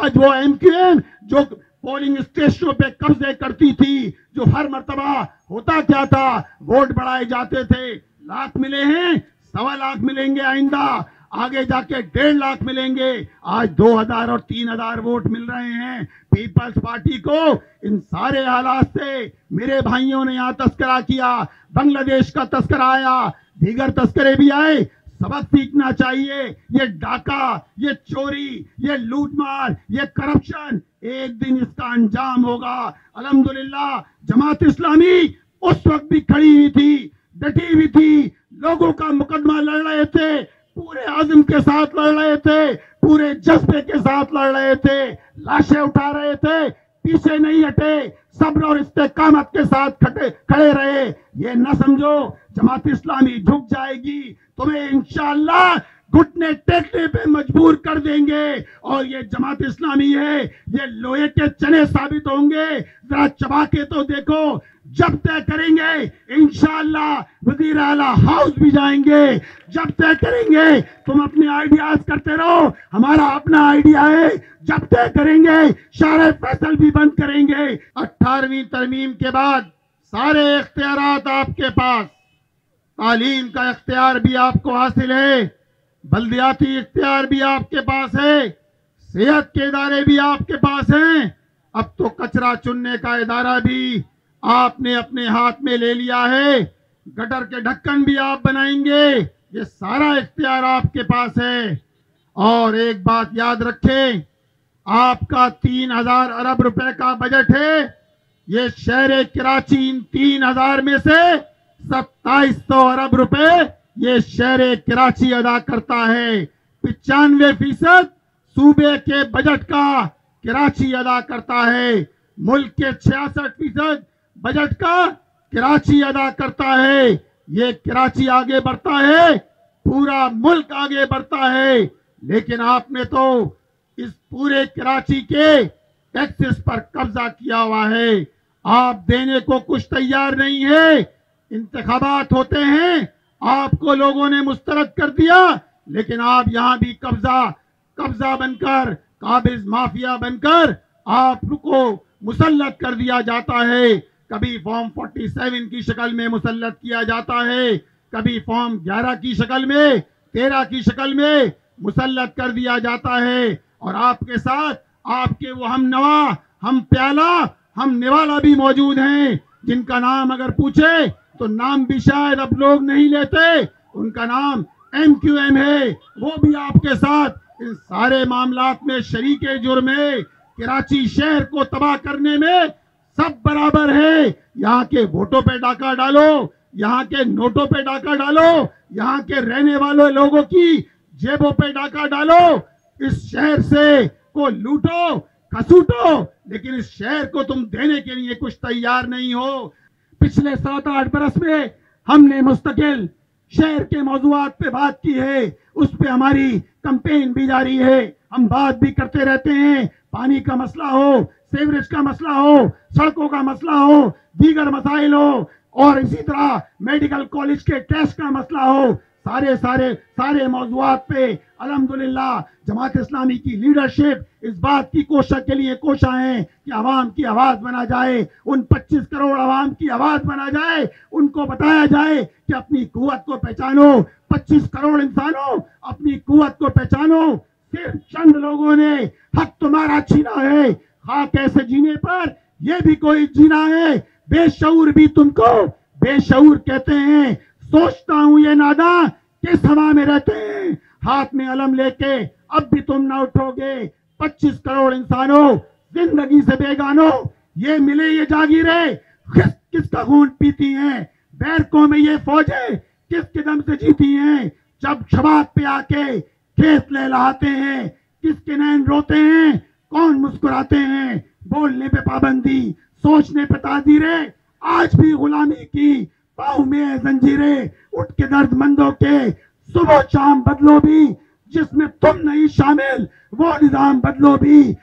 آج وہ M Q M جو پولنگ اسٹیشنوں پہ قبضے کرتی تھی، جو ہر مرتبہ ہوتا کیا تھا، ووٹ بڑھائے جاتے تھے، لاکھ ملے ہیں، 1.25 لاکھ ملیں گے، آئندہ آگے جا کے 1.5 لاکھ ملیں گے، آج 2,000 اور 3,000 ووٹ مل رہے ہیں پیپلز پارٹی کو۔ ان سارے حالات سے میرے بھائیوں نے یہاں تذکرہ کیا، بنگلہ دیش کا تذکرہ آیا، دیگر تذکرے بھی آئے۔ سبق سیکھنا چاہیے، یہ ڈاکہ، یہ چوری، یہ لوٹ مار، یہ کرپشن ایک دن اس کا انجام ہوگا۔ الحمدللہ جماعت اسلامی اس وقت بھی کھڑی ہوئی تھی، ڈٹی ہوئی تھی، لوگوں کا مقدمہ لڑ رہے تھے، پورے عزم کے ساتھ لڑ رہے تھے، پورے جذبے کے ساتھ لڑ رہے تھے، لاشیں اٹھا رہے تھے، پیچھے نہیں ہٹے، صبر اور استقامت کے ساتھ کھڑے رہے۔ یہ نہ سمجھو جماعت اسلامی جھک جائے گی، تمہیں انشاءاللہ گھٹنے ٹیکنے پہ مجبور کر دیں گے، اور یہ جماعت اسلامی ہے، یہ لوہے کے چنے ثابت ہوں گے۔ ذرا چبا کے تو دیکھو، جب طے کریں گے انشاءاللہ وزیر اعلیٰ ہاؤس بھی جائیں گے، جب طے کریں گے تم اپنے آئیڈیاز کرتے رہو، ہمارا اپنا آئیڈیا ہے، جب طے کریں گے شارع فیصل بھی بند کریں گے۔ 18ویں ترمیم کے بعد سارے اختیارات آپ کے پاس، تعلیم کا اختیار بھی آپ کو حاصل ہے، بلدیاتی اختیار بھی آپ کے پاس ہے، صحت کے ادارے بھی آپ کے پاس ہیں، اب تو کچرا چننے کا ادارہ بھی آپ نے اپنے ہاتھ میں لے لیا ہے، گٹر کے ڈھکن بھی آپ بنائیں گے، یہ سارا اختیار آپ کے پاس ہے۔ اور ایک بات یاد رکھیں، آپ کا 3,000 ارب روپے کا بجٹ ہے، یہ شہر کراچی ان 3,000 میں سے 2,700 ارب روپے یہ شہر کراچی ادا کرتا ہے۔ 95% صوبے کے بجٹ کا کراچی ادا کرتا ہے، ملک کے 66% بجٹ کا کراچی ادا کرتا ہے۔ یہ کراچی آگے بڑھتا ہے، پورا ملک آگے بڑھتا ہے، لیکن آپ نے تو اس پورے کراچی کے ٹیکسز پر قبضہ کیا ہوا ہے، آپ دینے کو کچھ تیار نہیں ہے۔ انتخابات ہوتے ہیں، آپ کو لوگوں نے مسترد کر دیا، لیکن آپ یہاں بھی قبضہ بن کر، قابض مافیا بن کر آپ کو مسلط کر دیا جاتا ہے۔ کبھی فارم 47 کی شکل میں مسلط کیا جاتا ہے، کبھی فارم 11 کی شکل میں، 13 کی شکل میں مسلط کر دیا جاتا ہے، اور آپ کے ساتھ آپ کے وہ ہم نوا، ہم پیالہ، ہم نوالا بھی موجود ہیں، جن کا نام اگر پوچھے تو نام بھی شاید اب لوگ نہیں لیتے، ان کا نام ایم کیو ایم ہے، وہ بھی آپ کے ساتھ ان سارے معاملات میں شریک جرم ہے۔ کراچی شہر کو تباہ کرنے میں سب برابر ہے، یہاں کے ووٹوں پہ ڈاکہ ڈالو، یہاں کے نوٹوں پہ ڈاکہ ڈالو، یہاں کے رہنے والے لوگوں کی جیبوں پہ ڈاکہ ڈالو، اس شہر سے کو لوٹو کھسوٹو، لیکن اس شہر کو تم دینے کے لیے کچھ تیار نہیں ہو۔ پچھلے 7-8 برس میں ہم نے مستقل شہر کے موضوعات پہ بات کی ہے، اس پہ ہماری کمپین بھی جاری ہے، ہم بات بھی کرتے رہتے ہیں، پانی کا مسئلہ ہو، سیوریج کا مسئلہ ہو، سڑکوں کا مسئلہ ہو، دیگر مسائل ہو، اور اسی طرح میڈیکل کالج کے ٹیسٹ کا مسئلہ ہو، سارے موضوعات پہ الحمدللہ جماعت اسلامی کی لیڈرشپ اس بات کی کوشش کے لیے کوشاں ہے کہ عوام کی آواز بنا جائے، ان 25 کروڑ عوام کی آواز بنا جائے، ان کو بتایا جائے کہ اپنی قوت کو پہچانو، 25 کروڑ انسانوں اپنی قوت کو پہچانو، صرف چند لوگوں نے حق تمہارا چھینا ہے، خاک ایسے جینے پر یہ بھی کوئی جینا ہے، بے شعور بھی تم کو بے شعور کہتے ہیں، سوچتا ہوں یہ ناداں کس ہوا میں رہتے ہیں، ہاتھ میں علم لے کے اب بھی تم نہ اٹھو گے، 25 کروڑ انسانوں زندگی سے بیگانوں، یہ ملے یہ جاگیریں کس کا خون پیتی ہیں، بیرکوں میں یہ فوجیں کس کے دم سے جیتی ہیں، جب شباب پہ آ کے کھیت لہلاتے ہیں کس کے نین روتے ہیں، کون مسکراتے ہیں، بولنے پہ پابندی، سوچنے پہ تعزیریں، آج بھی غلامی کی پاؤں میں زنجیریں، اٹھ کے درد مندوں کے صبح شام بدلو بھی، جس میں تم نہیں شامل وہ نظام بدلو بھی۔